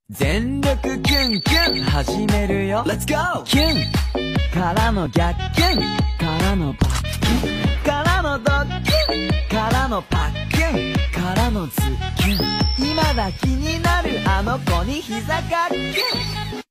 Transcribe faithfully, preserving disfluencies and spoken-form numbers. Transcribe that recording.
全力キュンキュン始めるよ Let's go! キュンからの逆キュンからのバッキュンからのドッキュンからのパッキュンからのズッキュン今だ気になるあの子に膝かっキュン